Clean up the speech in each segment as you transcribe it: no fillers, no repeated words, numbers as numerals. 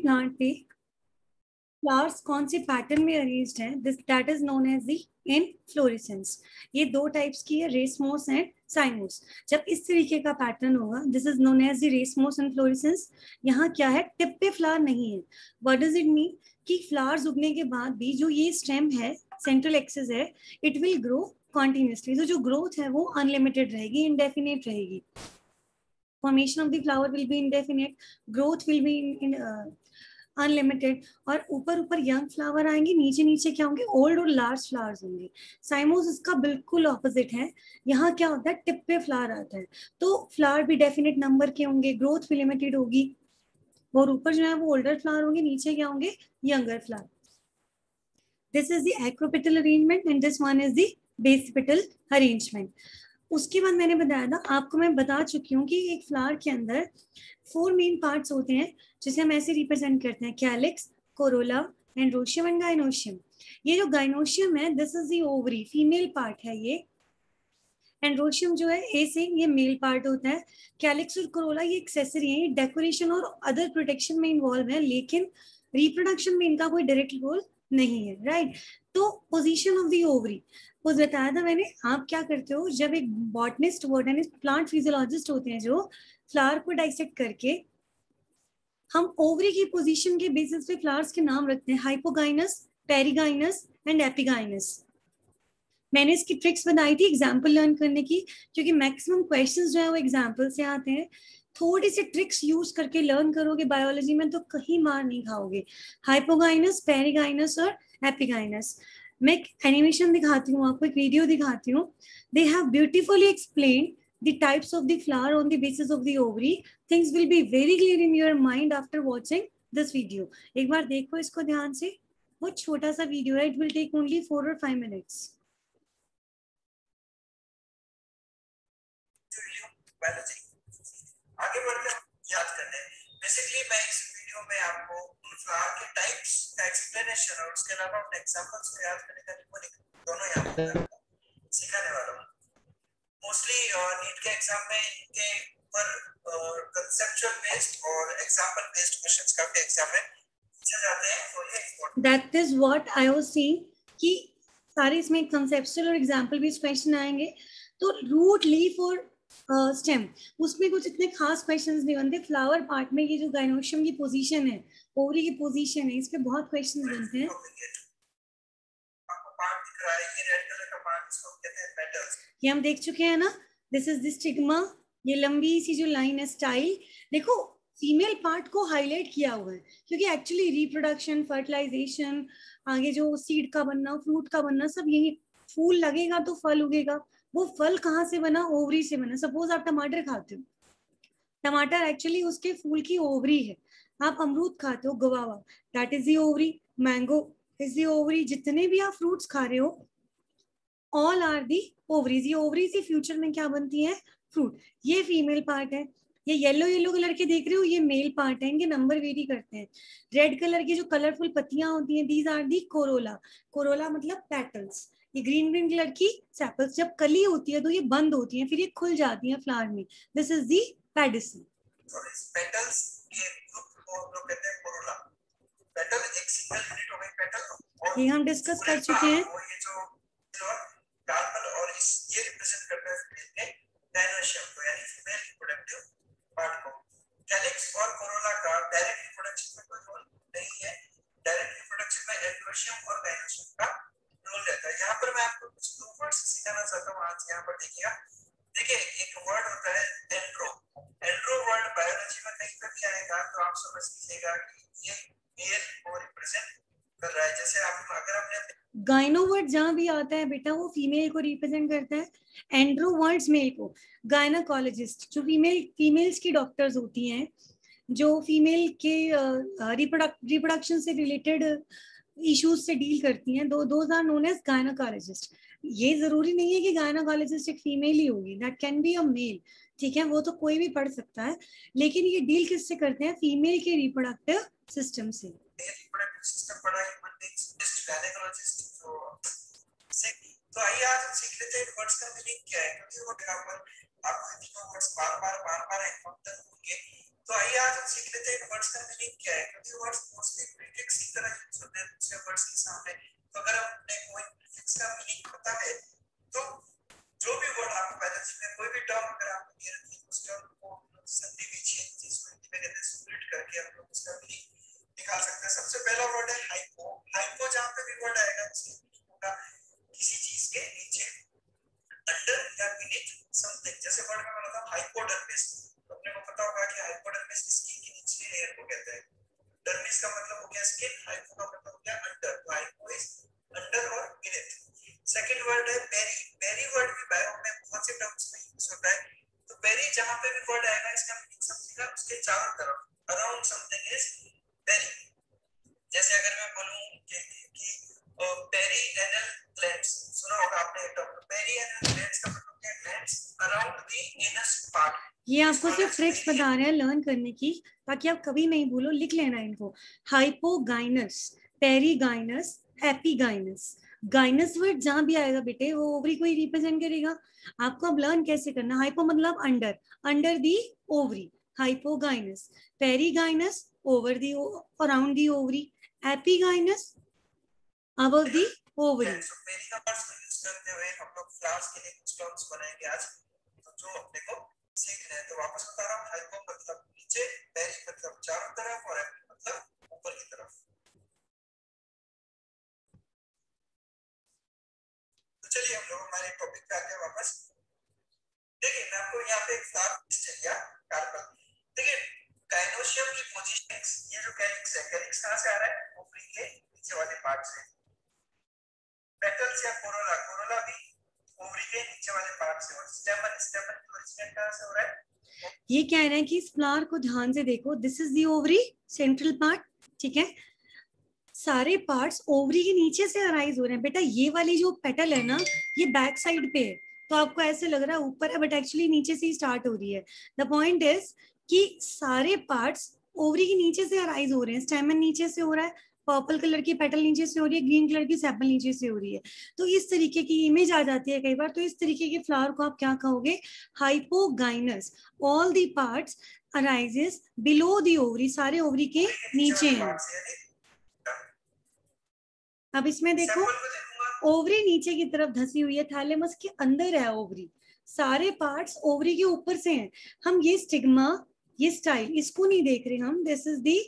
Plant पे flowers कौन से पैटर्न में अरेंज्ड हैं, this that is known as the inflorescence. ये दो टाइप्स की है, रेसमोस एंड साइमोस। जब इस तरीके का पैटर्न होगा, this is known as the racemose inflorescence. यहाँ क्या है, टिप पे फ्लावर नहीं है। व्हाट डज इट मीन कि फ्लावर्स उगने के बाद भी जो ये स्टेम है, सेंट्रल एक्सिस है, इट विल ग्रो कॉन्टिन्यूसली। तो जो ग्रोथ है वो अनलिमिटेड रहेगी, इंडेफिनेट रहेगी। Formation of the flower will be indefinite, growth will be unlimited. और ऊपर ऊपर यंग फ्लावर आएंगे, नीचे नीचे क्या होंगे, ओल्ड और लार्ज फ्लावर्स होंगे। साइमोस इसका बिल्कुल ऑपोजिट है। यहाँ क्या होता है, टिप पे फ्लावर आता है, तो फ्लावर भी डेफिनेट नंबर के होंगे, ग्रोथ भी लिमिटेड होगी, और ऊपर जो है वो ओल्डर फ्लावर होंगे, नीचे क्या होंगे, younger flower. This is the acropetal arrangement and this one is the basipetal arrangement. उसके बाद मैंने बताया था आपको, मैं बता चुकी हूँ कि एक फ्लावर के अंदर 4 मेन पार्ट्स होते हैं, जिसे हम ऐसे रिप्रेजेंट करते हैं, calyx, corolla, androecium and gynoecium. ये जो गाइनोशियम है, this is the ovary, female part है ये। एंड्रोशियम जो है ए से, ये मेल पार्ट होता है। कैलिक्स और कोरोला ये एक्सेसरी है, ये डेकोरेशन और अदर प्रोटेक्शन में इन्वॉल्व है, लेकिन रिप्रोडक्शन में इनका कोई डायरेक्ट रोल नहीं है, राइट। तो पोजीशन ऑफ द ओवरी कुछ बताया था मैंने। आप क्या करते हो, जब एक बॉटनिस्ट, बॉटनिस्ट, प्लांट फिजियोलॉजिस्ट होते हैं जो फ्लावर को डाइसेक्ट करके, हम ओवरी की पोजीशन के बेसिस पे फ्लावर्स के नाम रखते हैं, हाइपोगाइनस, पेरिगाइनस एंड एपिगाइनस। मैंने इसकी ट्रिक्स बनाई थी एग्जाम्पल लर्न करने की, क्योंकि मैक्सिमम क्वेश्चंस जो है वो एग्जाम्पल से आते हैं। थोड़ी सी ट्रिक्स यूज करके लर्न करोगे बायोलॉजी में तो कहीं मार नहीं खाओगे। हाइपोगाइनस, पेरिगाइनस और एपिगाइनस। मैं एनिमेशन दिखाती हूँ आपको, एक वीडियो दिखाती हूँ। They have beautifully explain the types of the flower on the basis of the ovary. Things will be very clear in your mind after watching this video. एक बार देखो इसको ध्यान से, बहुत छोटा सा वीडियो है, it will take only 4 or 5 minutes. Biology आगे बढ़कर याद करने, बेसिकली मैं इस वीडियो में आपको फ्लावर के टाइप्स का एक्सप्लेनेशन और उसके अलावा अपने एग्जांपल्स को याद करने का निमोनिक दोनों यहाँ पर सिखाने वाला हूँ। मोस्टली नीट के एग्जाम में इनके ऊपर कंसेप्चुअल बेस्ड और एग्जांपल बेस्ड क्वेश्चंस काफी एग्जाम में पूछे जाते हैं, तो ये important. That is what I was seeing कि सारे इसमें कंसेप्चुअल और एग्जांपल बेस्ड क्वेश्चन आएंगे। तो रूट, लीफ और स्टेम, उसमें कुछ इतने खास क्वेश्चंस नहीं बनते। फ्लावर पार्ट में ये जो गाइनोशियम की पोजीशन है, ओवरी की पोजीशन है, इस पे बहुत क्वेश्चंस बनते हैं। आपको पार्ट दिख रहा है, ये रेड कलर का पार्ट, इसको कहते हैं पेटल्स। ये हम देख चुके हैं ना, दिस इज द स्टिग्मा। ये लंबी सी जो लाइन है, स्टाइल, देखो फीमेल पार्ट को हाईलाइट किया हुआ है, क्योंकि एक्चुअली रिप्रोडक्शन, फर्टिलाइजेशन, आगे जो सीड का बनना, फ्रूट का बनना, सब यही। फूल लगेगा तो फल उगेगा, वो फल कहाँ से बना, ओवरी से बना। सपोज आप टमाटर खाते हो, टमाटर एक्चुअली उसके फूल की ओवरी है। आप अमरूद खाते हो, guava, that is the ovary. Mango is the ovary. जितने भी आप फ्रूट्स खा रहे हो, ऑल आर दी ओवरीज। ये ओवरी से फ्यूचर में क्या बनती है, फ्रूट। ये फीमेल पार्ट है। ये येलो येलो कलर के देख रहे हो, ये मेल पार्ट है, इनके नंबर वेरी करते हैं। रेड कलर की जो कलरफुल पत्तियां होती हैं, these are the corolla. Corolla मतलब पेटल्स। ये ग्रीन ग्रीन कलर की सेपल्स, जब कली होती है तो ये बंद होती है, फिर ये खुल जाती है फ्लावर में। This is the pedicel. Petals के ग्रुप को हम लोग कहते हैं कोरोला। पेटल एक सिंगल यूनिट हो गई पेटल, ये हम डिस्कस कर चुके हैं। और ये जो कार्बन और इस ये रिप्रेजेंट करता है फीमेल के गाइनोशियम को, यानी फीमेल रिप्रोडक्टिव पार्ट को। कैलिक्स और कोरोला का डायरेक्ट रिप्रोडक्शन में कोई रोल नहीं है। डायरेक्ट रिप्रोडक्शन में एंड्रोशियम और गाइनोशियम का रोल रहता है। यहाँ पर मैं आपको कुछ दो वर्ड्स सिखाना चाहता हूँ। आज यहाँ पर देखिएगा, देखिए एक वर्ड होता है एंड्रो। एंड्रो वर्ड बायोलॉजी में कहीं पर भी आएगा तो आप समझ लीजिएगा कि ये मेल को रिप्रेजेंट कर रहा है। जैसे आप अगर आपने गाइनो वर्ड जहां भी आता है बेटा, वो फीमेल को रिप्रेजेंट करता है। एंड्रो वर्ड्स मेल को। गायनाकोलॉजिस्ट जो फीमेल्स की डॉक्टर्स होती हैं, जो फीमेल के रिप्रोडक्शन से रिलेटेड इश्यूज से डील करती हैं, those are known as gynaecologist. ये जरूरी नहीं है कि गायनाकोलॉजिस्ट एक फीमेल ही होगी, that can be a male, ठीक है, वो तो कोई भी पढ़ सकता है। लेकिन ये डील किससे करते हैं, फीमेल के रिप्रोडक्टिव सिस्टम से। रिप्रोडक्टिव सिस्टम पढ़ा है, गायनेकोलॉजिस्ट तो आइए आज सीख लेते हैं वर्ड्स का मीनिंग क्या है। क्योंकि वो यहाँ पर आपको तीनों वर्ड्स बार बार इम्पोर्टेंट होंगे। तो आइए आज हम सीख लेते हैं वर्ड्स का मीनिंग क्या है, क्योंकि वर्ड्स मोस्टली प्रीफिक्स की तरह यूज होते हैं दूसरे वर्ड्स के सामने। तो अगर हमने कोई प्रीफिक्स का मीनिंग पता है तो जो भी वर्ड आपको पैरेंट्स में कोई भी टर्म अगर आपको दे रखी है उस टर्म को संधि विच्छेद जिसको हिंदी में कहते हैं स्प्लिट करके हम लोग उसका मीनिंग निकाल सकते हैं। सबसे पहला वर्ड है हाइपो। हाइपो जहां पे भी वर्ड आएगा उसके मीनिंग होगा किसी चीज के नीचे, अंडर या बीनीथ समथिंग। जैसे वर्ड में बोला था हाइपोडर्मिस, तो अपने को पता होगा कि हाइपोडर्मिस स्किन के नीचे लेयर को कहते हैं। डर्मिस का मतलब हो गया स्किन, हाइपो का मतलब हो गया अंडर, तो हाइपो इज अंडर और बीनीथ। सेकंड वर्ड है पेरी। पेरी वर्ड भी बायो में बहुत से टर्म्स में यूज होता है। तो पेरी जहां पे भी वर्ड आएगा इसका मीनिंग समझिएगा उसके चारों तरफ, अराउंड समथिंग इज पेरी। जैसे अगर मैं बोलूं कि पेरी एनल ग्लैंड्स, सुना होगा आपने टर्म पेरी एनल ग्लैंड्स का मतलब क्या है, glands around the anus part. ये आपको सिर्फ ट्रिक्स बता रहे हैं लर्न करने की, ताकि आप कभी नहीं भूलो, लिख लेना इनको। Hypogynous, perigynous, epigynous. Gynous word जहां भी आएगा बेटे वो ओवरी को ही रिप्रेजेंट करेगा। आपको अब लर्न कैसे करना, हाइपो मतलब under, under the ovary, hypogynous. Perigynous over the, around the ovary. Epigynous above the ovary. So peri का वर्ड्स को यूज करते हुए हम लोग फ्लावर्स के लिए कुछ टर्म्स बनाएंगे आज, तो जो अपने को सीखना है। तो वापस बता रहा हूं, हाइपो मतलब नीचे, पेरी मतलब चारों तरफ, और एपी मतलब ऊपर की तरफ। तो चलिए हम लोग हमारे टॉपिक पे आते हैं वापस। देखिए मैं आपको यहाँ पे एक फ्लावर दिया कार्पल। देखिए गाइनोशियम की पोजीशनिंग्स, ये जो कैलिक्स है, कैलिक्स कहां से आ रहा है, ओवरी के नीचे वाले पार्ट से। पेटल्स या कोरोला, कोरोला भी ओवरी के नीचे वाले पार्ट से। और स्टेमन, स्टेमन की ओरिजिनेट कहां से हो रहा है, ये कह रहे हैं कि इस फ्लावर को ध्यान से देखो, this is the ovary, central part, ठीक है। सारे पार्ट्स ओवरी के नीचे से अराइज हो रहे हैं बेटा। ये वाली जो पेटल है ना, ये बैक साइड पे है, तो आपको ऐसे लग रहा है ऊपर है, बट एक्चुअली नीचे से ही स्टार्ट हो रही है। द पॉइंट इज कि सारे पार्ट्स ओवरी के नीचे से अराइज हो रहे हैं। स्टेमन नीचे से हो रहा है, पर्पल कलर की पेटल नीचे से हो रही है, ग्रीन कलर की सेपल नीचे से हो रही है। तो इस तरीके की इमेज आ जाती है कई बार। तो इस तरीके के फ्लावर को आप क्या कहोगे, hypogynous. All the parts arises below the ovary, सारे ओवरी के नीचे हैं। अब इसमें देखो ओवरी नीचे की तरफ धसी हुई है, थैलेमस के अंदर है ओवरी, सारे पार्ट्स ओवरी के ऊपर से हैं। हम ये स्टिग्मा, ये स्टाइल, इसको नहीं देख रहे हम। दिस इज दी,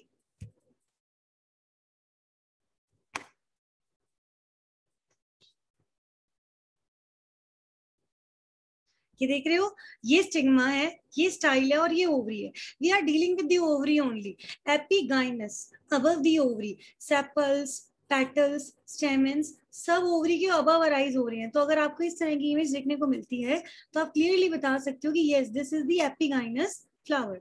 ये देख रहे हो, ये स्टिग्मा है, ये स्टाइल है, और ये ओवरी है। We are dealing with the ovary only. Epigynous above the ovary, sepals, petals, stamens सब ओवरी के अबव अराइज हो रहे हैं। तो अगर आपको इस तरह की इमेज देखने को मिलती है तो आप क्लियरली बता सकते हो कि yes, this is the epigynous flower.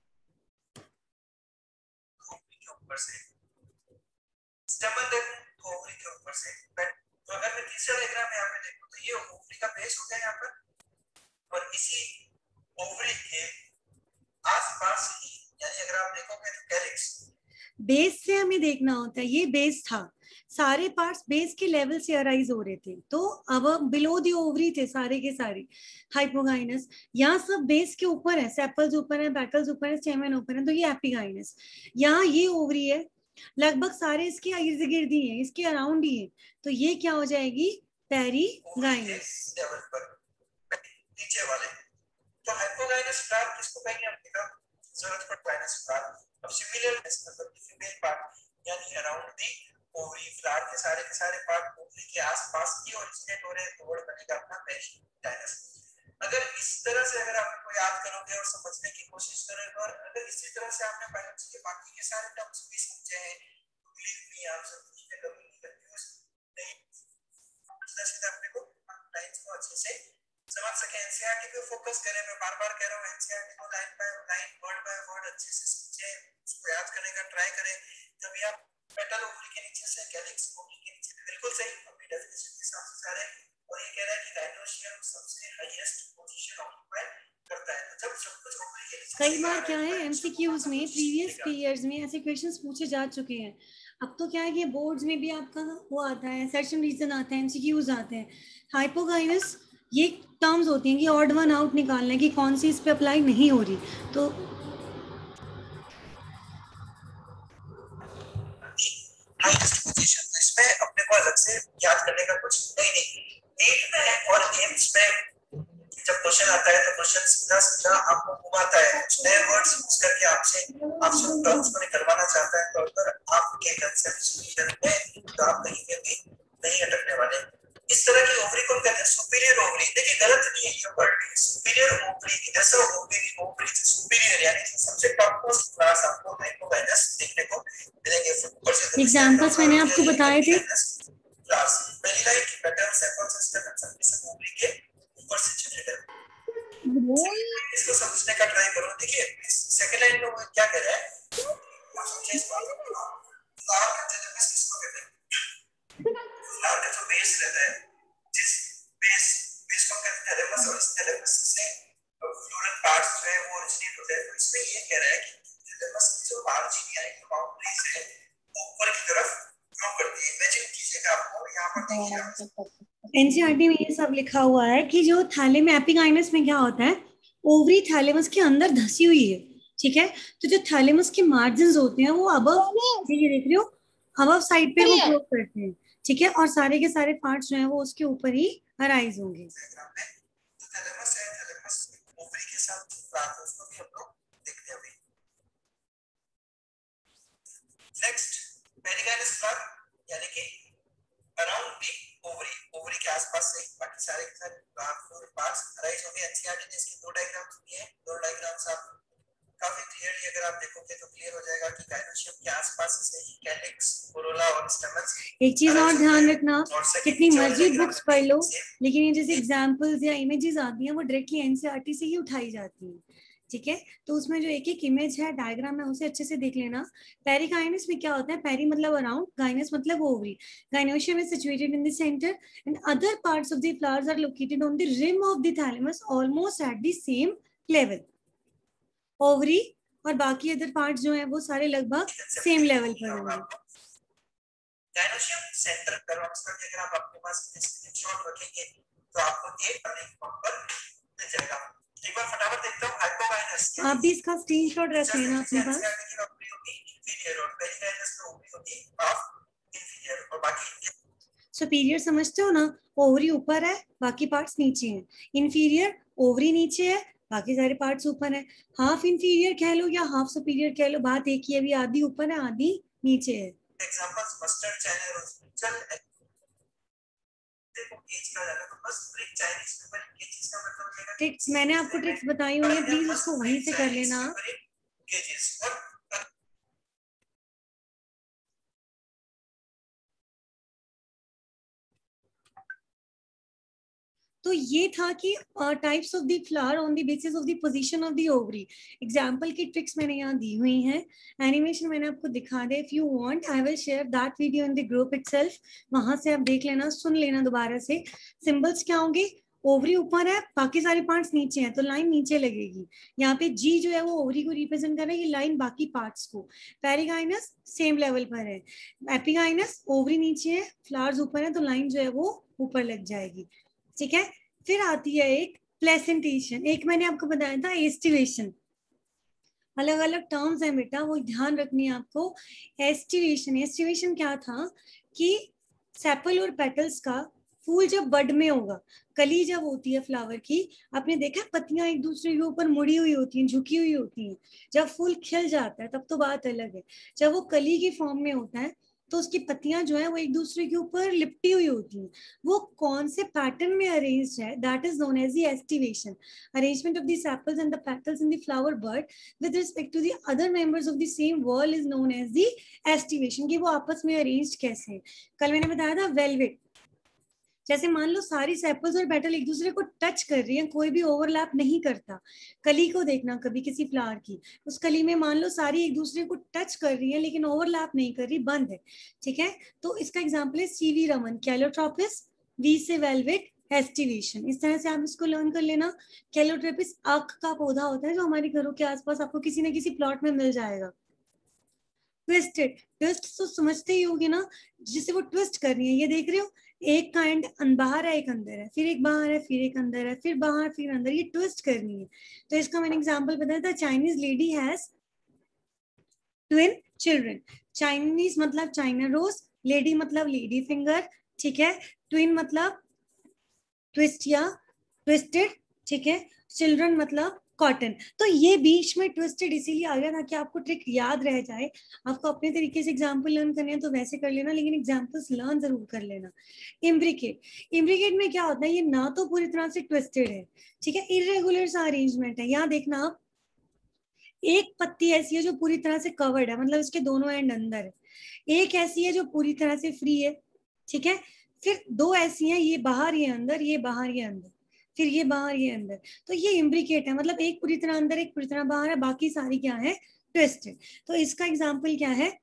ऊपर से स्टेमन देखूं तो ओवरी के ऊपर से। तो अगर मैं तीसरा डायग्राम यहाँ पे देखूं तो ये ओवरी का बेस हो गया यहाँ पर, और इसी ओवरी के आसपास ही, यानी अगर आप देखोगे तो कैलिक्स, बेस से हमें देखना होता है, ये बेस था, सारे पार्ट्स बेस के लेवल से अराइज हो रहे थे। तो अब बिलो दी ओवरी थे सारे के सारे हाइपोगाइनस। यहाँ सब बेस के ऊपर है, सेपल्स ऊपर है, पेटल्स ऊपर है, स्टेमन ऊपर है, तो ये एपिगाइनस। यहाँ ये ओवरी है, लगभग सारे इसके इर्द गिर्द ही है, इसके अराउंड ही है, तो ये क्या हो जाएगी, पेरीगाइनस लेवल पर नीचे वाले। तो हाइपोगाइनस फ्लावर किसको कहेंगे, हमने कहा जरूरत पर गाइनस फ्लावर। अब सिमिलर मतलब फीमेल पार्ट, यानी अराउंड दी ओवरी, फ्लावर के सारे पार्ट ओवरी के आसपास ही ओरिजिनेट हो रहे हैं, तो वर्ड बनेगा अपना पेरीगाइनस। अगर इस तरह से अगर आप इनको याद करोगे और समझने की कोशिश करोगे, और अगर इसी तरह से आपने बायोलॉजी के बाकी के सारे टर्म्स भी समझे हैं, तो बिलीव मी आप सब चीजें कभी नहीं कंफ्यूज नहीं, सीधा अपने को लाइंस को अच्छे से समझ सके। एनसीईआरटी पे फोकस करें, मैं बार-बार कह रहा हूं, एनसीईआरटी को line by line, word by word अच्छे से समझें, उसको याद करने का ट्राई करें। तभी आप पेटल ओवरी के नीचे से, कैलिक्स ओवरी के नीचे, बिल्कुल सही अपनी डेफिनेशन के हिसाब से जा रहे हैं। और ये कह रहा है कि गाइनोशियम सबसे हाईएस्ट पोजीशन ऑक्यूपाई करता है। तो जब सब कुछ ओवरी के नीचे, कई बार क्या है एमसीक्यूज में, प्रीवियस ईयर्स में ऐसे क्वेश्चंस पूछे जा चुके हैं। अब तो क्या है कि बोर्ड्स में भी आपका वो आता है, सर्च एंड रीजन आता है, एमसीक्यूज आते हैं। हाइपोगाइनस ये टर्म्स होती हैं कि ऑड वन आउट निकालना है कि कौन सी इस पे अप्लाई नहीं हो रही। तो हाईएस्ट पोजीशन, तो इसमें अपने को अलग से याद करने का कुछ नहीं। नीट में और एम्स में जब क्वेश्चन आता है तो क्वेश्चन सीधा सीधा आपको घुमाता है, कुछ नए वर्ड्स यूज करके आपसे टर्म्स को निकलवाना चाहता है। तो अगर आपके कंसेप्ट क्लियर है तो आप कहीं पे भी नहीं अटकने वाले। इस तरह की ओवरी को कहते हैं सुपीरियर ओवरी। देखिए गलत नहीं है ये वर्ड, सुपीरियर ओवरी ऐसा ओवरी सुपीरियर यानी सबसे टॉप मोस्ट क्लास आपको हाइपोगाइनस देखने को मिलेंगे। ऊपर से एग्जांपल्स मैंने आपको बताए थे। क्लास पहली लाइन की पैटर्न सैंपल सिस्टम सब ओवरी के ऊपर से जनरेट है। इसको समझने का ट्राई करो। देखिए सेकंड लाइन में वो क्या कह रहा है, आप समझिए इस बात को। फ्लावर का थैलेमस किसको कहते हैं? फ्लावर का जो बेस रहता है, जिस बेस को कहते हैं थैलेमस, और इस थैलेमस से फ्लोरल पार्ट्स जो है वो ओरिजिनेट होते हैं। तो इसमें ये कह रहा है कि थैलेमस की जो मार्जिन यानी कि बाउंड्रीज है वो ऊपर की तरफ ग्रो करती है। इमेजिन कीजिएगा, आपको यहाँ पर देखिए एनसीईआरटी में ये सब लिखा हुआ है कि जो थैलेम एपिगाइनस में क्या होता है, ओवरी थैलेमस के अंदर धसी हुई है, ठीक है। तो जो थैलेमस के मार्जिन्स होते हैं वो अबव, ये देख रहे हो, अबव साइड पे वो ग्रो करते हैं, ठीक है, और सारे के सारे पार्ट्स जो है वो उसके ऊपर ही अराइज होंगे। थैलेमस है, थैलेमस ओवरी के साथ फ्लावर उसको भी हम लोग देखते हैं अभी। नेक्स्ट पेरिगाइनस फ्लावर यानी कि अराउंड दी ओवरी, ओवरी के आसपास से बाकी सारे के सारे फ्लोरल पार्ट्स अराइज होंगे। एनसीईआरटी ने इसके दो डायग्राम्स दिए हैं। दो डायग्राम्स आप काफी क्लियरली अगर आप देखोगे तो क्लियर हो जाएगा कि गाइनोशियम के आसपास से ही कैलिक्स, कोरोला और स्टेमन्स। एक चीज और ध्यान रखना, कितनी मर्जी बुक्स पढ़ लो लेकिन ये जैसे एग्जांपल्स या इमेजेस आती हैं वो डायरेक्टली एनसीईआरटी से ही उठाई जाती हैं, ठीक है। तो उसमें जो एक एक इमेज है, डायग्राम है, उसे अच्छे से देख लेना। पेरिगाइनस में क्या होता है, पेरी मतलब अराउंड, गाइनस मतलब ovary. Gynoecium is situated in the centre and other parts of the flowers are located on the rim of the thalamus almost at the same level. Ovary और बाकी other parts जो हैं वो सारे लगभग same level पर होंगे। Gynoecium centre curves का अगर आप अपने पास स्क्रीनशॉट रखेंगे तो आपको एक नंबर मिल जाएगा। एक बार फटाफट देखते हो हाइपोगाइनस, आप भी इसका स्क्रीनशॉट रख लेना अपने पास। सुपीरियर समझते हो ना, ओवरी ऊपर है बाकी पार्ट्स नीचे हैं। इंफीरियर ओवरी नीचे है बाकी सारे पार्ट्स ऊपर है। हाफ इंफीरियर कह लो या हाफ सुपीरियर कह लो, बात एक ही है, अभी आधी ऊपर है आधी नीचे है। एग्जांपल्स मस्टर्ड चाइना रोज चल देखो केज का जाना तो बस ब्रिक चाइनीज पेपर केजेस का मतलब हो जाएगा। ट्रिक्स मैंने आपको ट्रिक्स बताई हुई है, प्लीज उसको वहीं से कर लेना। केजेस और तो ये था कि types of the flower on the basis of the position of the ovary. Example की ट्रिक्स मैंने यहाँ दी हुई हैं, एनिमेशन मैंने आपको दिखा दे। If you want I will share that video in the group itself, वहां से आप देख लेना, सुन लेना दोबारा से। सिंबल्स क्या होंगे, ओवरी ऊपर है बाकी सारे पार्ट्स नीचे हैं तो लाइन नीचे लगेगी। यहाँ पे जी जो है वो ओवरी को रिप्रेजेंट कर रहा है, ये लाइन बाकी पार्ट्स को। पेरिगाइनस सेम लेवल पर है, एपिगाइनस ओवरी नीचे है फ्लावर्स ऊपर है तो लाइन जो है वो ऊपर लग जाएगी, ठीक है। फिर आती है एक प्लेसेंटेशन, एक मैंने आपको बताया था एस्टिवेशन। अलग अलग टर्म्स हैं बेटा, वो ध्यान रखनी है आपको। एस्टिवेशन, एस्टिवेशन क्या था कि सेपल और पेटल्स का फूल जब बड में होगा, कली जब होती है फ्लावर की, आपने देखा पत्तियां एक दूसरे के ऊपर मुड़ी हुई होती हैं, झुकी हुई होती हैं। जब फूल खिल जाता है तब तो बात अलग है, जब वो कली की फॉर्म में होता है तो उसकी पत्तियां जो है वो एक दूसरे के ऊपर लिपटी हुई होती हैं। वो कौन से पैटर्न में अरेंज्ड है, that is known as the aestivation. Arrangement of the sepals and the petals in the flower bud with respect to the other members of the same wall is known as the estivation, कि वो आपस में arranged कैसे हैं। कल मैंने बताया था वेलवेट, जैसे मान लो सारी सेपल्स और पेटल एक दूसरे को टच कर रही हैं, कोई भी ओवरलैप नहीं करता। कली को देखना कभी किसी फ्लावर की, उस कली में मान लो सारी एक दूसरे को टच कर रही है लेकिन ओवरलैप नहीं कर रही, बंद है, ठीक है। तो इसका एग्जाम्पल है सीवी रमन, कैलोट्रोपिस, वी से वेलवेट, एस्टिवेशन। इस तरह से आप इसको लर्न कर लेना। कैलोट्रोपिस आक का पौधा होता है जो हमारे घरों के आसपास आपको किसी न किसी प्लॉट में मिल जाएगा। ट्विस्टेड, ट्विस्ट तो समझते ही होगी ना, जिसे वो ट्विस्ट कर रही है, ये देख रहे हो, एक का एंड बाहर है एक अंदर है, फिर एक बाहर है फिर एक अंदर है, फिर बाहर फिर अंदर, ये ट्विस्ट करनी है। तो इसका मैंने एग्जांपल बताया था, Chinese lady has twin children. Chinese मतलब चाइना रोज, लेडी मतलब लेडी फिंगर, ठीक है, ट्विन मतलब ट्विस्ट या ट्विस्टेड, ठीक है, चिल्ड्रन मतलब कॉटन। तो ये बीच में ट्विस्टेड इसीलिए आ गया ताकि आपको ट्रिक याद रह जाए। आपको अपने तरीके से एग्जाम्पल लर्न करने हैं तो वैसे कर लेना, लेकिन एग्जाम्पल्स लर्न जरूर कर लेना। इम्ब्रिकेट, इम्ब्रिकेट में क्या होता है, ये ना तो पूरी तरह से ट्विस्टेड है, ठीक है, इरेगुलर सा अरेंजमेंट है। यहाँ देखना आप, एक पत्ती ऐसी है जो पूरी तरह से कवर्ड है, मतलब इसके दोनों एंड अंदर है, एक ऐसी है जो पूरी तरह से फ्री है, ठीक है, फिर दो ऐसी हैं, ये बाहर ये अंदर, ये बाहर ये अंदर, फिर ये बाहर ये अंदर। तो ये इम्ब्रिकेट है, मतलब एक पूरी तरह अंदर एक पूरी तरह बाहर है, बाकी सारी क्या है, ट्विस्टेड। तो इसका एग्जाम्पल क्या है,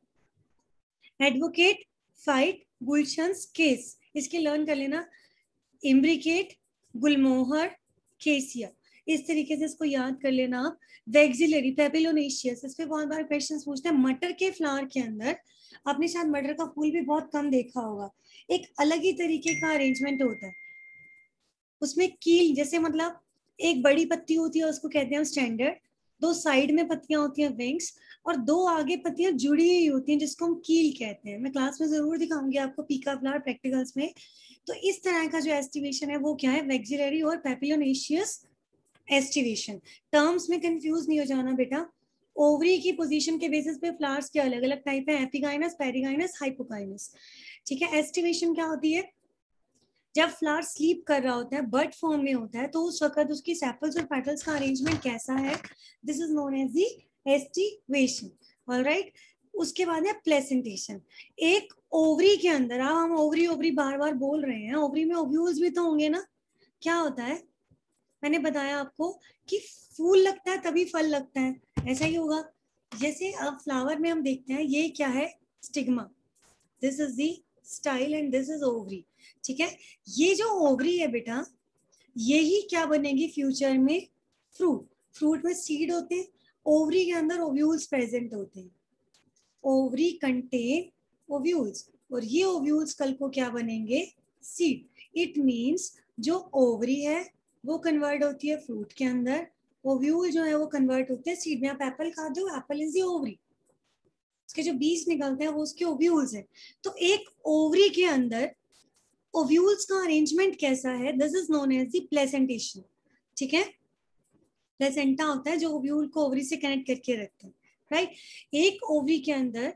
एडवोकेट, फाइट, गुलशंस, केस। इसके लर्न कर लेना, इम्ब्रिकेट, गुलमोहर, केसिया, इस तरीके से इसको याद कर लेना आप। वेक्सिलरी, पेपिलोनेशियस, इस पे बहुत बार क्वेश्चन पूछते हैं। मटर के फ्लावर के अंदर आपने शायद मटर का फूल भी बहुत कम देखा होगा, एक अलग ही तरीके का अरेंजमेंट होता है उसमें। कील जैसे, मतलब एक बड़ी पत्ती होती है उसको कहते हैं स्टैंडर्ड, दो साइड में पत्तियां होती हैं विंग्स, और दो आगे पत्तियां जुड़ी हुई होती हैं जिसको हम कील कहते हैं। मैं क्लास में जरूर दिखाऊंगी आपको पीका फ्लावर प्रैक्टिकल्स में। तो इस तरह का जो एस्टिवेशन है वो क्या है, वेक्सिलरी और पेपिलोनेशियस एस्टिवेशन। टर्म्स में कंफ्यूज नहीं हो जाना बेटा। ओवरी की पोजीशन के बेसिस पे फ्लावर्स के अलग अलग टाइप है, एपिगाइनस, पेरिगाइनस, हाइपोगाइनस, ठीक है। एस्टिवेशन क्या होती है, जब फ्लावर स्लीप कर रहा होता है, बर्ड फॉर्म में होता है, तो उस वक्त उसकी सेपल्स और पेटल्स का अरेंजमेंट कैसा है, this is known as the aestivation. Alright, उसके बाद है प्लेसेंटेशन। एक ओवरी के अंदर, हम ओवरी ओवरी बार बार बोल रहे हैं, ओवरी में ओव्यूल्स भी तो होंगे ना। क्या होता है, मैंने बताया आपको कि फूल लगता है तभी फल लगता है, ऐसा ही होगा। जैसे अब फ्लावर में हम देखते हैं, ये क्या है, stigma, this is the style and this is ovary, ठीक है। ये जो ओवरी है बेटा, यही क्या बनेगी फ्यूचर में, फ्रूट। फ्रूट में सीड होते हैं, ओवरी के अंदर ओव्यूल्स प्रेजेंट होते हैं, ओवरी कंटेन ओव्यूल्स, और ये ओव्यूल्स कल को क्या बनेंगे, सीड। इट मींस जो ओवरी है वो कन्वर्ट होती है फ्रूट के अंदर, ओव्यूल जो है वो कन्वर्ट होते हैं सीड में। आप एप्पल खाते हो, एप्पल इज दी ओवरी, उसके जो बीज निकलते हैं वो उसके ओव्यूल्स हैं। तो एक ओवरी के अंदर ओव्यूल्स का अरेंजमेंट कैसा है, this is known as the placentation, ठीक है। प्लेसेंटा होता है जो ओव्यूल को ओवरी से कनेक्ट करके रखते हैं, राइट। एक ओवरी के अंदर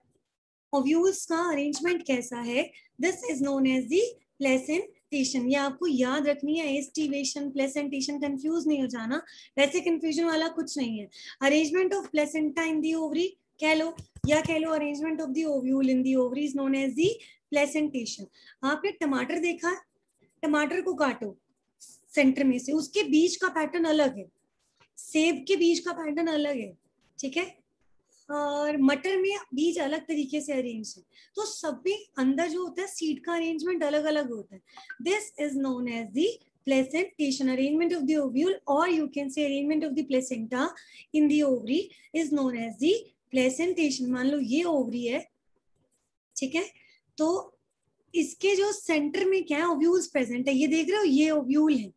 ओव्यूल्स का अरेंजमेंट कैसा है, this is known as the placentation. ये आपको याद रखनी है, एस्टिवेशन प्लेसेंटेशन, कंफ्यूज नहीं हो जाना, वैसे कंफ्यूजन वाला कुछ नहीं है। Arrangement of placenta in the ovary कह लो, या कह लो arrangement of the ovule in the ovary is known as the placentation. आपने टमाटर देखा, टमाटर को काटो सेंटर में से, उसके बीज का पैटर्न अलग है, सेब के बीज का पैटर्न अलग है, ठीक है, और मटर में बीज अलग तरीके से अरेंज है। तो सब में अंदर जो होता है सीड का अरेंजमेंट अलग अलग होता है। This is known as the placentation, arrangement of the ovule, और you can say arrangement of the placenta in the ovary is known as the placentation. मान लो ये ओवरी है, ठीक है, तो इसके जो सेंटर में क्या है, ओव्यूल्स प्रेजेंट है, ये देख रहे हो, ये ओव्यूल है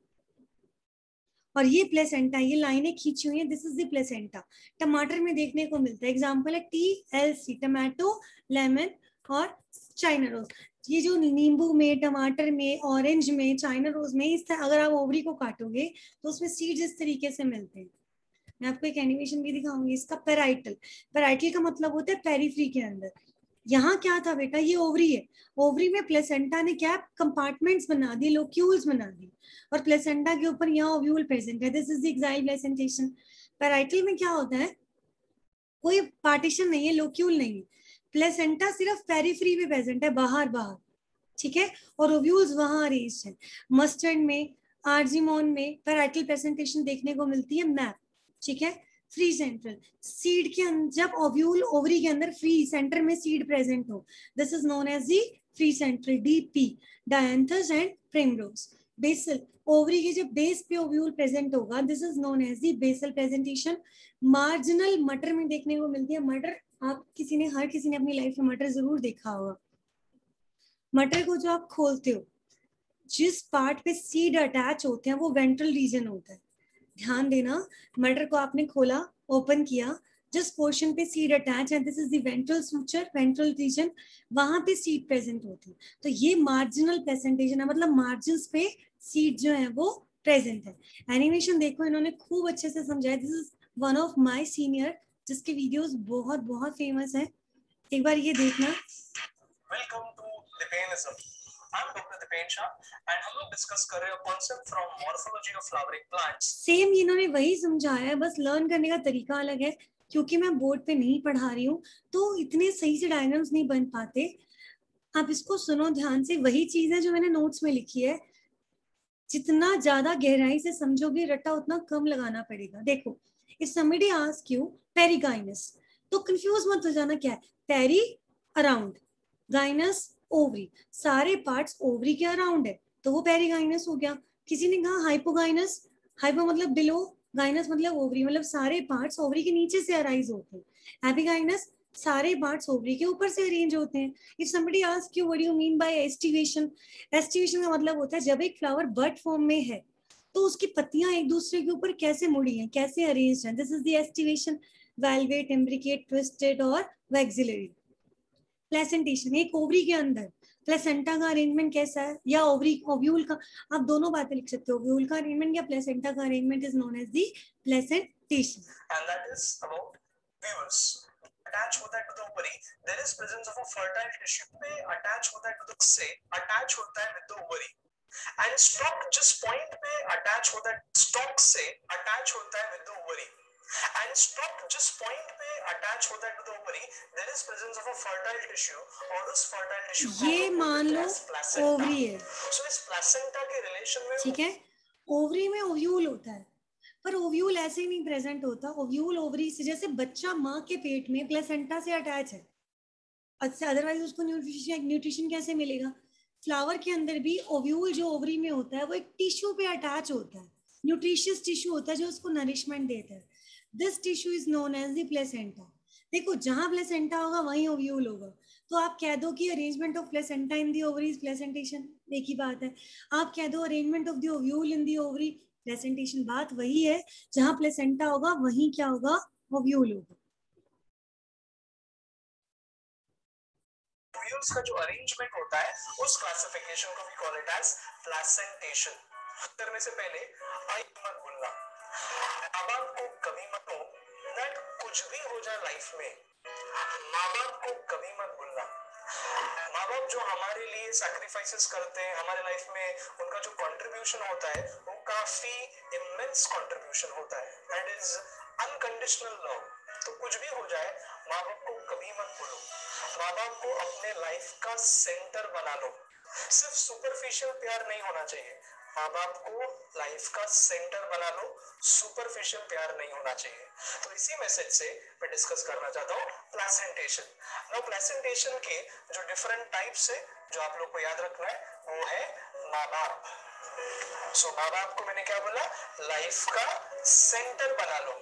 और ये प्लेसेंटा, ये लाइनें खींची हुई हैं, दिस इज द प्लेसेंटा। टमाटर में देखने को मिलता है, एग्जांपल है TLC, टमाटो, लेमन और चाइना रोज। ये जो नींबू में, टमाटर में, ऑरेंज में, चाइना रोज में, इस तरह अगर आप ओवरी को काटोगे तो उसमें सीड्स इस तरीके से मिलते हैं। मैं आपको एक एनिमेशन भी दिखाऊंगी इसका। पेराइटल, पेराइटल का मतलब होता है पेरीफ्री के अंदर। यहाँ क्या था बेटा, ये ओवरी है, ओवरी में प्लेसेंटा ने क्या कंपार्टमेंट्स बना दिए, लोक्यूल्स बना दिए, और प्लेसेंटा के ऊपर यहाँ ओव्यूल प्रेजेंट है, this is the axile placentation. Parietal में क्या होता है, कोई पार्टीशन नहीं है, लोक्यूल नहीं है, प्लेसेंटा सिर्फ पेरीफ्री में प्रेजेंट है, बाहर बाहर, ठीक है, और ओव्यूल्स वहां अरेंज है। मस्टर्ड में, आर्जिमोन में पेराइटल प्रेजेंटेशन देखने को मिलती है, मैप, ठीक है। फ्री सेंट्रल, सीड के अंदर जब ओव्यूल ओवरी के अंदर फ्री सेंटर में सीड प्रेजेंट हो, this is known as the free central, DP, dianthus and primrose. Basal, ovary के जब बेस पे ओव्यूल प्रेजेंट होगा, this is known as the basal presentation. Marginal मटर में देखने को मिलती है, मटर आप किसी ने, हर किसी ने अपनी लाइफ में मटर जरूर देखा होगा। मटर को जो आप खोलते हो, जिस पार्ट पे सीड अटैच होते हैं वो वेंट्रल रीजन होता है। ध्यान देना, मटर को आपने खोला, ओपन किया, जिस पोर्शन पे सीड अटैच है, this is the ventral suture, ventral region, वहां पे सीड प्रेजेंट होती है। तो ये मार्जिनल प्रेजेंटेशन है, मतलब मार्जिन पे सीड जो है वो प्रेजेंट है। एनिमेशन देखो, इन्होंने खूब अच्छे से समझाया। This is one of my senior, जिसके वीडियोस बहुत बहुत फेमस है, एक बार ये देखना। वेलकम टू लिपेनिज्म। I am doctor Dipen Shah and हम लोग डिस्कस कर रहे हैं concept from morphology of flowering plants. Same इन्होंने वही समझाया है, बस लर्न करने का तरीका अलग है। क्योंकि मैं बोर्ड पे नहीं पढ़ा रही हूँ तो इतने सही से डायग्राम्स नहीं बन पाते। आप इसको सुनो ध्यान से, वही चीज है जो मैंने नोट्स में लिखी है। जितना ज्यादा गहराई से समझोगे रट्टा उतना कम लगाना पड़ेगा। देखो, if somebody ask you perigynous, तो कंफ्यूज मत हो जाना, क्या है पेरी, अराउंड, गाइनस ओवरी, सारे पार्ट्स ओवरी के अराउंड है तो वो पेरिगाइनस हो गया। किसी ने कहा हाइपोगाइनस, हाइपो मतलब बिलो, गाइनस मतलब ओवरी, मतलब सारे पार्ट्स ओवरी के नीचे से अराइज होते हैं। एपिगाइनस, सारे पार्ट्स ओवरी के ऊपर से अरेंज होते हैं। If somebody ask you what do you mean by aestivation, aestivation का मतलब होता है जब एक फ्लावर बड फॉर्म में है तो उसकी पत्तियां एक दूसरे के ऊपर कैसे मुड़ी हैं, कैसे अरेंज्ड हैं, this is the aestivation. Valvate, imbricate, twisted और वैक्सिलरी। प्लेसेंटेशन, एक ओवरी के अंदर प्लेसेंटा का अरेंजमेंट कैसा है, या ओवरी ओव्यूल का, आप दोनों बातें लिख सकते हो, ओव्यूल का अरेंजमेंट या प्लेसेंटा का arrangement is known as the placentation. And that is about viewers. Attach होता है to the ovary, there is presence of a fertile tissue पे अटैच होता है टू द से अटैच होता है with the ovary. And stalk जिस point पे अटैच होता है स्टॉक से अटैच होता है with the ovary. And stalk जिस पॉइंट पे अटैच होता है to the ovary, there is presence of a fertile tissue और उस फर्टाइल टिश्यू ये मान लो ओवरी है। सो इस प्लेसेंटा के रिलेशन में, ठीक है, ओवरी में ओव्यूल होता है, पर ओव्यूल ऐसे ही नहीं प्रेजेंट होता। ओव्यूल ओवरी से, जैसे बच्चा माँ के पेट में प्लेसेंटा से अटैच है, अच्छा अदरवाइज उसको न्यूट्रिशन कैसे मिलेगा। फ्लावर के अंदर भी ओव्यूल जो ओवरी में होता है वो एक टिश्यू पे अटैच होता है, न्यूट्रिशियस टिश्यू होता है जो उसको नरिशमेंट देता है। This tissue is known as the placenta. देखो, जहां प्लेसेंटा होगा वहीं ओव्यूल होगा, तो आप कह दो कि arrangement of placenta in the ovary is placentation, एक ही बात है। आप कह दो arrangement of the ovule in the ovary, placentation, बात वही है। जहां प्लेसेंटा होगा वहीं क्या होगा, ओव्यूल होगा। ओव्यूल्स का जो अरेंजमेंट होता है उस क्लासिफिकेशन को we call it as placentation. करने से पहले आई मत बोलना, माँ बाप को कभी मत हो दैट कुछ भी हो जाए लाइफ में, माँ बाप को कभी मत भूलना। माँ बाप जो हमारे लिए सैक्रिफाइसेस करते हैं हमारे लाइफ में, उनका जो कंट्रीब्यूशन होता है वो काफी इमेंस कंट्रीब्यूशन होता है, दैट इज अनकंडीशनल लव। तो कुछ भी हो जाए माँ बाप को कभी मत भूलो, माँ बाप को अपने लाइफ का सेंटर बना लो। सिर्फ सुपरफिशियल प्यार नहीं होना चाहिए, माँ बाप को लाइफ का सेंटर बना लो, सुपरफिशियल प्यार नहीं होना चाहिए। तो इसी मैसेज से मैं डिस्कस करना चाहता हूँ प्लेसेंटेशन। नाउ प्लेसेंटेशन के जो डिफरेंट टाइप्स है जो आप लोग को याद रखना है वो है माँ बाप। सो माँ बाप को मैंने क्या बोला, लाइफ का सेंटर बना लो।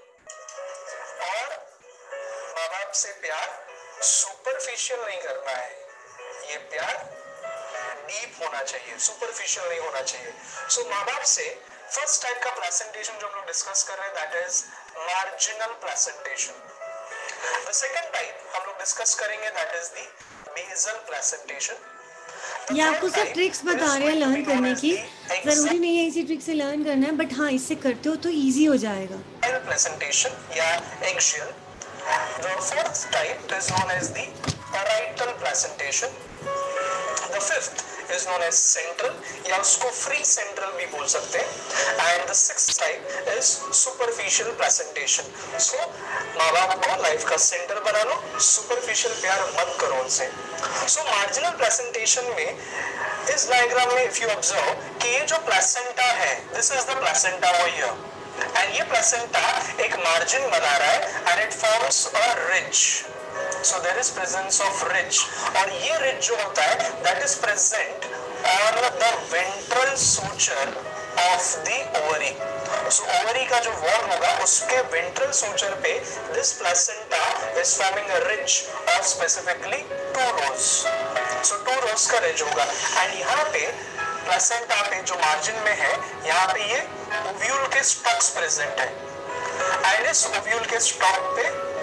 और माँ बाप से प्यार सुपरफिशियल नहीं करना है, ये प्यार डीप होना चाहिए, सुपरफिशियल नहीं होना चाहिए। सो माँ बाप से फर्स्ट टाइप का प्लेसेंटेशन जो हम लोग डिस्कस कर रहे हैं that is marginal placentation. The second type हम लोग डिस्कस करेंगे that is the basal placentation. ये आपको सब ट्रिक्स बता रहे हैं लर्न करने की, जरूरी नहीं है इसी ट्रिक से लर्न करना है, बट हाँ इससे करते हो तो इजी हो जाएगा। प्लेसेंटेशन या axial. The fourth type is known as the parietal placentation. The fifth is known as central या उसको free central भी बोल सकते हैं। And the sixth type is superficial placentation. So माँ बाप को लाइफ का सेंटर बना लो, superficial प्यार मत करो उनसे। So marginal placentation में इस डायग्राम में if you observe कि ये जो placenta है, this is the placenta over here. And ये placenta एक margin बना रहा है and it forms a ridge. So there is presence of ridge और ये ridge जो होता है that is present on the ventral suture of the ovary. So ovary का जो wall होगा उसके ventral suture पे this placenta is forming a ridge of specifically 2 rows. So 2 rows का ridge होगा and यहाँ पे प्लेसेंटा पे जो मार्जिन में है यहाँ पे ये ओव्यूल के स्टॉक्स प्रेजेंट है एंड इस ओव्यूल के स्टॉक पे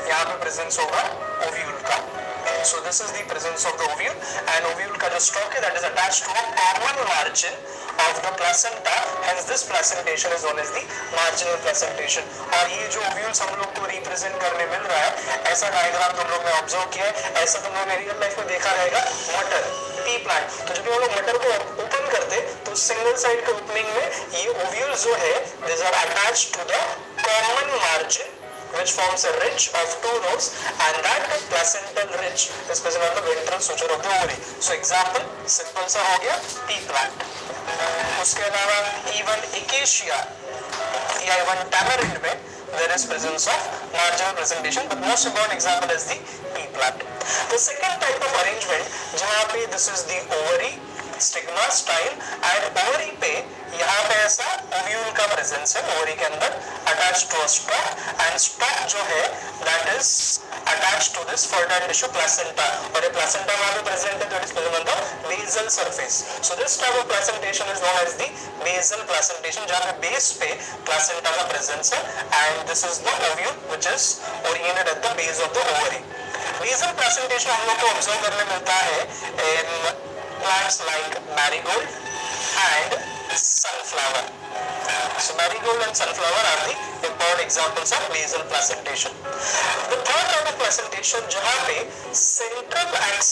यहाँ पे प्रेजेंस होगा ओव्यूल का. So this is the presence of the ovule, and ovule का जो stalk है that is attached to a common margin of the placenta. Hence this placentation is known as the marginal placentation. और ये जो ovules हम लोग को represent करने मिल रहा है, ऐसा डायग्राम तुम लोग ने ऑब्जर्व किया है, ऐसा तुम लोग ने रियल लाइफ में देखा रहेगा मटर टी प्लांट. तो जब हम लोग मटर को ओपन करते तो सिंगल साइड के ओपनिंग में ये ovules जो है these are attached to the common margin which forms a ridge of 2 rows, and that placental ridge is present on the ventral suture of the ovary. So example simple सा हो गया pea plant. उसके अलावा even acacia या even tamarind में there is presence of marginal presentation, but most important example is the pea plant. The second type of arrangement जहाँ पे this is the ovary, stigma style, and ovary पे यहाँ पे ऐसा ovule का presence है ovary के अंदर attach to a stalk, and stalk जो है that is attach to this fertile tissue placenta, और ये प्लेसेंटा वहाँ पे प्रेजेंट है that is present on the basal surface. So this type of placentation is known as the basal placentation, जहाँ पे base पे प्लेसेंटा का प्रेजेंस है, and this is the ovule which is oriented at the base of the ovary. Basal placentation हम लोग को observe करने मिलता है इन plants like marigold and sunflower. So marigold and sunflower are the important examples of basal placentation. The third type of placentation जहाँ पे central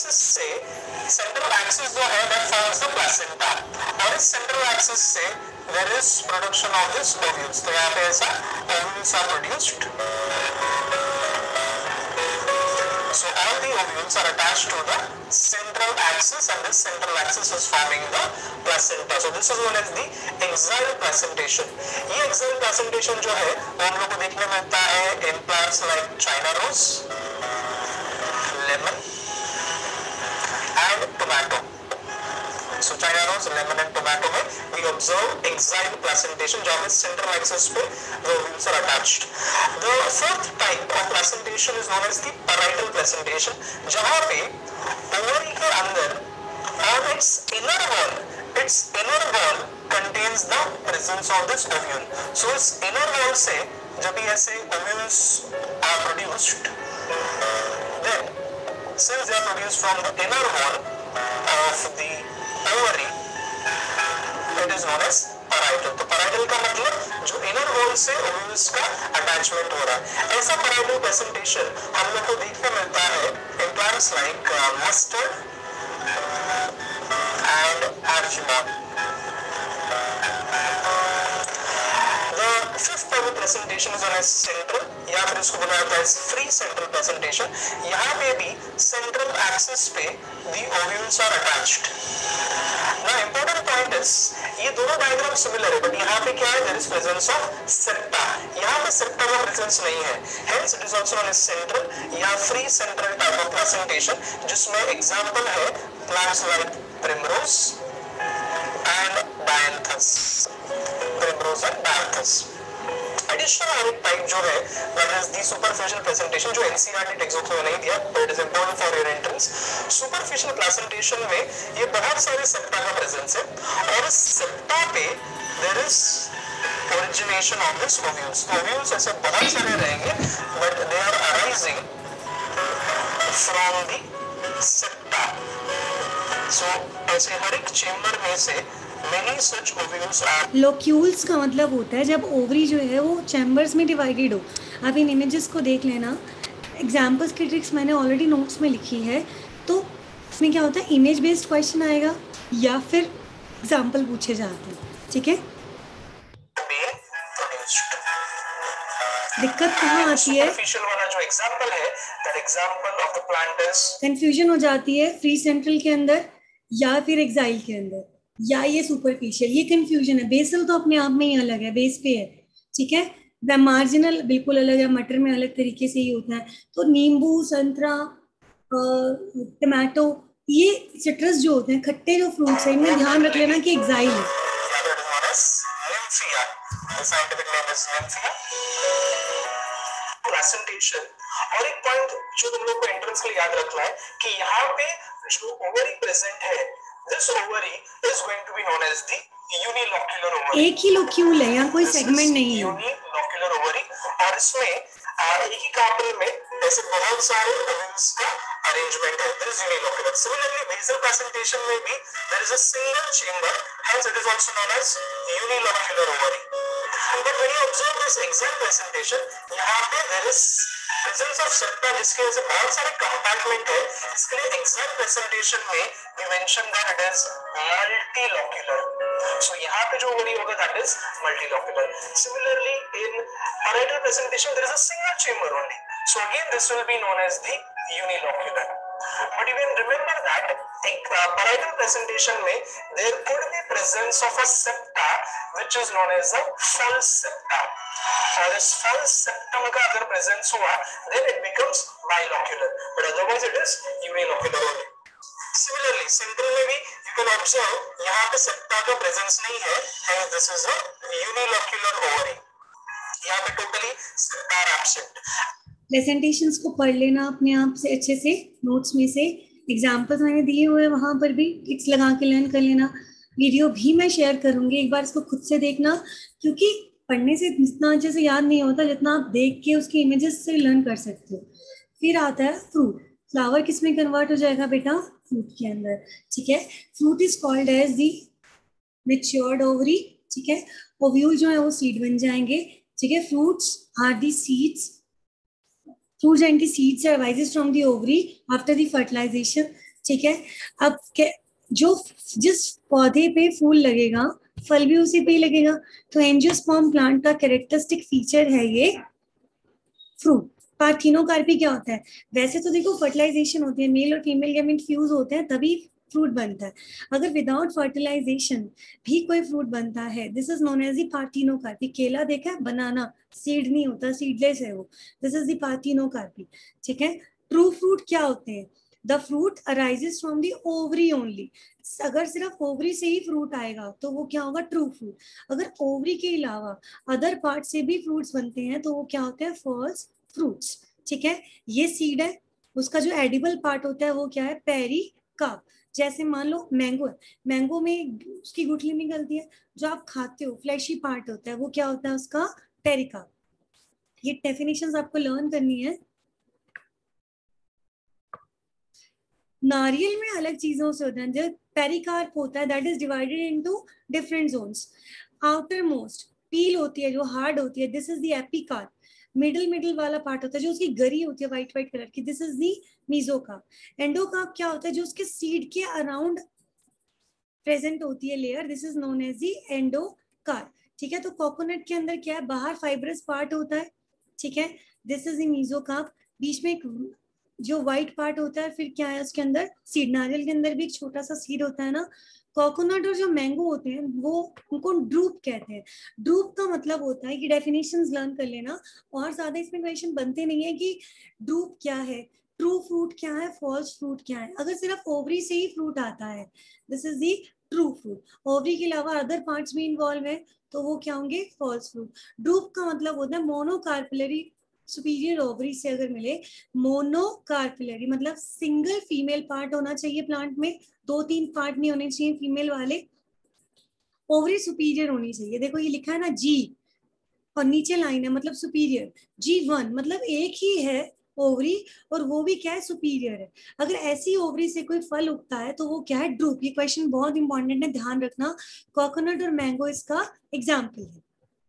axis जो है that forms the placenta, और इस central axis से there is production of this ovules. तो यहाँ पे ऐसा ovules are produced. So all the ovules are attached to the central axis, and this central axis is forming the placenta. So this is known as the axial placentation. ये axial placentation जो है वो हम लोग को देखने मिलता है in plants like China rose, lemon and tomato. So China rose, lemon and tomato में we observe axial placentation जहाँ पे central axis पे the ovules are attached. The fourth type of placentation is known as the parietal placentation, जहाँ पे ovary के अंदर on its inner wall contains the presence of this ovule. So इस inner wall से जब ये ऐसे ovules are produced, then since they are produced from the inner wall of the ovary, it is known as parietal. तो parietal का मतलब जो inner wall से ovules का attachment हो रहा है. ऐसा parietal presentation हम लोग को देखने मिलता है in plants like mustard and argemone. The fifth type of presentation is known as central, या फिर इसको बोला जाता है free central presentation. यहाँ पे भी central axis पे the ovules are attached. Now important point is ये दोनों डायग्राम सिमिलर है, बट यहाँ पे क्या है there is presence of septa. यहाँ पे septa का presence नहीं है, hence it is also known as central या free central type of presentation, जिसमें example है plants like primrose and dianthus. Primrose and dianthus. Additional और एक टाइप जो है that is the superficial presentation, जो NCERT टेक्स्ट में नहीं दिया but it is important for your entrance. Superficial presentation में ये बहुत सारे सेप्टा का प्रेजेंस है, और इस सेप्टा पे there is origination of this ovules. Ovules ऐसे बहुत सारे रहेंगे but they are arising from the septa. So ऐसे हर एक चेम्बर में से many such ovules are. Locules का मतलब होता है जब ओवरी जो है वो चैम्बर्स में डिवाइडेड हो. आप इन इमेजेस को देख लेना, एग्जाम्पल्स की ट्रिक्स मैंने ऑलरेडी नोट्स में लिखी है. तो इसमें क्या होता है, इमेज बेस्ड क्वेश्चन आएगा या फिर एग्जाम्पल पूछे जाते हैं. ठीक है, दिक्कत कहाँ आती है, वाला जो एग्जाम्पल है that example of the plant is confusion हो जाती है फ्री सेंट्रल के अंदर या फिर एक्साइल के अंदर, या ये सुपरफिशियल. ये कंफ्यूजन है. बेसल तो अपने आप में ही अलग है, बेस पे है. ठीक है, द मार्जिनल बिल्कुल अलग है, मटर में अलग तरीके से ही होता है. तो नींबू, संतरा, टमाटो, ये सिट्रस जो होते हैं, खट्टे जो फ्रूट्स हैं, इनमें ध्यान रख लेना कि एक्साइल है. प्रेजेंटेशन. और एक पॉइंट जो तुम लोग को एंट्रेंस के लिए याद रखना है कि यहाँ पे जो ओवरी प्रेजेंट है, this ovary is going to be known as the unilocular ovary. एक ही लोक्यूल है, यहाँ कोई सेगमेंट नहीं है. यूनिलोक्यूलर ओवरी, और इसमें एक ही कार्पेल में ऐसे बहुत सारे वेन्स का अरेंजमेंट है, this unilocular. Similarly basal presentation में भी there is a single chamber, hence it is also known as unilocular ovary. But when you observe this exact presentation, यहाँ पे there is presence of septa, जिसके वजह से बहुत सारे कंपार्टमेंट है, इसके लिए एक्सैक्ट प्रेजेंटेशन में we mention that it is multilocular. So यहाँ पे जो ओवरी होगा that is multilocular. Similarly in parietal presentation there is a single chamber only, so again this will be known as the unilocular. But you can remember that parietal presentation में there could be presence of a septa which is known as a false septa, और इस false septum का अगर presence हुआ then it becomes bilocular, but otherwise it is unilocular only. Similarly central में भी you can observe यहाँ पे septa का presence नहीं है, and this is a unilocular ovary. यहाँ पे totally septa are absent. Presentations को पढ़ लेना अपने आप से अच्छे से, नोट्स में से एग्जाम्पल्स मैंने दिए हुए हैं, वहां पर भी टिक्स लगा के लर्न कर लेना। वीडियो भी मैं शेयर करूंगी, एक बार इसको खुद से देखना, क्योंकि पढ़ने से इतना अच्छे से याद नहीं होता जितना आप देख के उसके इमेजेस से लर्न कर सकते हो। फिर आता है फ्रूट। फ्लावर किस में कन्वर्ट हो जाएगा बेटा? फ्रूट के अंदर, ठीक है। Fruit is called as the matured ovary, ठीक है। ओव्यूल जो है वो सीड बन जाएंगे, ठीक है। Fruits are the seeds, fruits and the seeds arises from the ovary after the fertilization, ठीक है। अब जो जिस पौधे पे फूल लगेगा फल भी उसी पे ही लगेगा, तो एंजियोस्पर्म प्लांट का कैरेक्टरिस्टिक फीचर है ये फ्रूट। पार्थिनोकार्पी क्या होता है? वैसे तो देखो फर्टिलाइजेशन होती है, मेल और फीमेल गैमेट फ्यूज होते हैं तभी फ्रूट बनता है। अगर विदाउट फर्टिलाइजेशन भी कोई फ्रूट बनता है, this is known as the parthenocarpy. केला देखा है, बनाना, सीड नहीं होता, सीडलेस है वो, दिस इज द पार्थिनोकार्पी, ठीक है। ट्रू फ्रूट क्या होते हैं? The fruit arises from the ovary only. अगर सिर्फ ओवरी से ही फ्रूट आएगा तो वो क्या होगा? True fruit. अगर ओवरी के अलावा अदर पार्ट से भी फ्रूट्स बनते हैं तो वो क्या होते हैं? फॉल्स फ्रूट्स, ठीक है। ये सीड है, उसका जो एडिबल पार्ट होता है वो क्या है? पेरिकार्प। जैसे मान लो मैंगो है, मैंगो में उसकी गुठली निकलती है, जो आप खाते हो फ्लैशी पार्ट होता है वो क्या होता है? उसका पेरिकार्प। ये डेफिनेशंस आपको लर्न करनी है। नारियल में अलग चीजों से होता है, जो पेरिकार्प होता है that is divided into different zones. Outermost peel होती है जो हार्ड होती है, this is the epicarp. Middle वाला पार्ट होता है जो उसकी गरी होती है व्हाइट कलर की, this is the mesocarp. Endocarp क्या होता है? जो उसके सीड के अराउंड प्रेजेंट होती है layer, this is known as the endocarp, ठीक है। तो कोकोनट के अंदर क्या है? बाहर फाइब्रस पार्ट होता है, ठीक है, दिस इज द मेसोकार्प। बीच में एक जो व्हाइट पार्ट होता है, फिर क्या है उसके अंदर? सीड। नारियल के अंदर भी एक छोटा सा सीड होता है ना। कोकोनट और जो मैंगो होते हैं वो उनको ड्रूप कहते हैं। ड्रूप का मतलब होता है कि डेफिनेशंस लर्न कर लेना, और ज्यादा इसमें क्वेश्चन बनते नहीं है कि ड्रूप क्या है, ट्रू फ्रूट क्या है, फॉल्स फ्रूट क्या है। अगर सिर्फ ओवरी से ही फ्रूट आता है, this is the true fruit. Ovary के अलावा अदर पार्ट्स भी इन्वॉल्व है तो वो क्या होंगे? False fruit. ड्रूप का मतलब होता है मोनोकार्पिलरी, सुपीरियर ओवरी से अगर मिले। मोनोकार्पिलरी मतलब सिंगल फीमेल पार्ट होना चाहिए प्लांट में, 2-3 पार्ट नहीं होने चाहिए फीमेल वाले। ओवरी सुपीरियर होनी चाहिए, देखो ये लिखा है ना जी, और नीचे लाइन है मतलब सुपीरियर। G1 मतलब एक ही है ओवरी, और वो भी क्या है? सुपीरियर है। अगर ऐसी ओवरी से कोई फल उगता है तो वो क्या है? ड्रूप। ये क्वेश्चन बहुत इंपॉर्टेंट है, ध्यान रखना। कोकोनट और मैंगो इसका एग्जाम्पल है,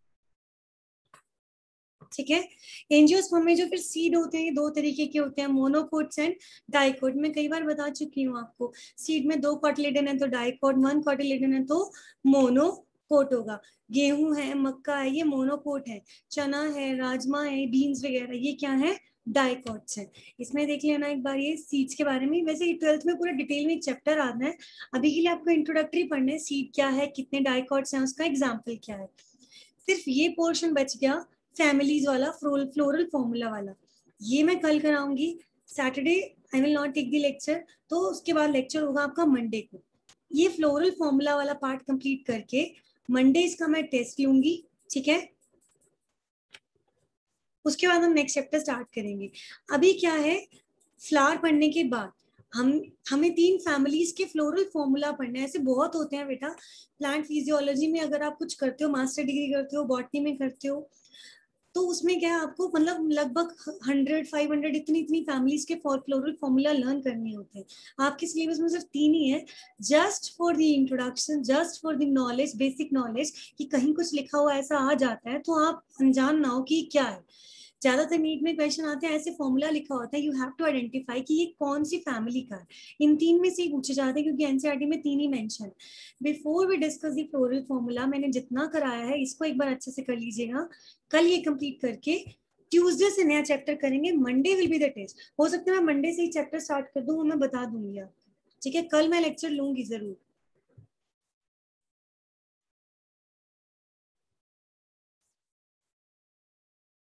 ठीक है। एंजियोस्पर्म में जो फिर सीड होते हैं 2 तरीके के होते हैं, मोनोकोट्स एंड डाइकोट। मैं कई बार बता चुकी हूँ आपको, सीड में 2 कोटिलेडन है तो डाइकोट, 1 कोटिलेडन है तो मोनोकोट होगा। गेहूं है, मक्का है, ये मोनोकोट है। चना है, राजमा है, बीन्स वगैरह, ये क्या है? डाइकोट्स है। इसमें देख लेना एक बार ये सीड्स के बारे में। वैसे 12th में पूरा डिटेल में एक चैप्टर आता है, अभी के लिए आपको इंट्रोडक्टरी पढ़ना है। सीड क्या है, कितने डाइकोट्स हैं, उसका एग्जाम्पल क्या है। सिर्फ ये पोर्शन बच गया फैमिलीज वाला, फ्लोरल फॉर्मूला वाला। ये मैं कल कराऊंगी, Saturday I will not take the lecture, तो उसके बाद लेक्चर होगा आपका मंडे को। ये फ्लोरल फॉर्मूला वाला पार्ट कंप्लीट करके मंडे इसका मैं टेस्ट लूंगी, ठीक है। उसके बाद हम नेक्स्ट चैप्टर स्टार्ट करेंगे। अभी क्या है, फ्लावर पढ़ने के बाद हमें 3 फैमिलीज के फ्लोरल फॉर्मूला पढ़ने, ऐसे बहुत होते हैं बेटा। प्लांट फिजियोलॉजी में अगर आप कुछ करते हो, मास्टर डिग्री करते हो, बॉटनी में करते हो, तो उसमें क्या है, आपको मतलब लगभग 100-500 इतनी फैमिलीज के फ्लोरल फॉर्मूला लर्न करने होते हैं। आपके सिलेबस में सिर्फ 3 ही है, just for the introduction, just for the knowledge, basic knowledge, कि कहीं कुछ लिखा हुआ ऐसा आ जाता है तो आप अनजान ना हो कि क्या है। ज्यादातर नीट में क्वेश्चन आते हैं, ऐसे फॉर्मूला लिखा होता है, यू हैव टू आइडेंटिफाई कि ये कौन सी फैमिली का है। इन 3 में से ही पूछे जाते हैं, क्योंकि एनसीईआरटी में 3 ही mention. Before we discuss the floral formula, मैंने जितना कराया है इसको एक बार अच्छे से कर लीजिएगा। कल ये कंप्लीट करके ट्यूसडे से नया चैप्टर करेंगे, Monday will be the test. हो सकता है मैं मंडे से ही चैप्टर स्टार्ट कर दूं, मैं बता दूंगी आपको, ठीक है? कल मैं लेक्चर लूंगी जरूर।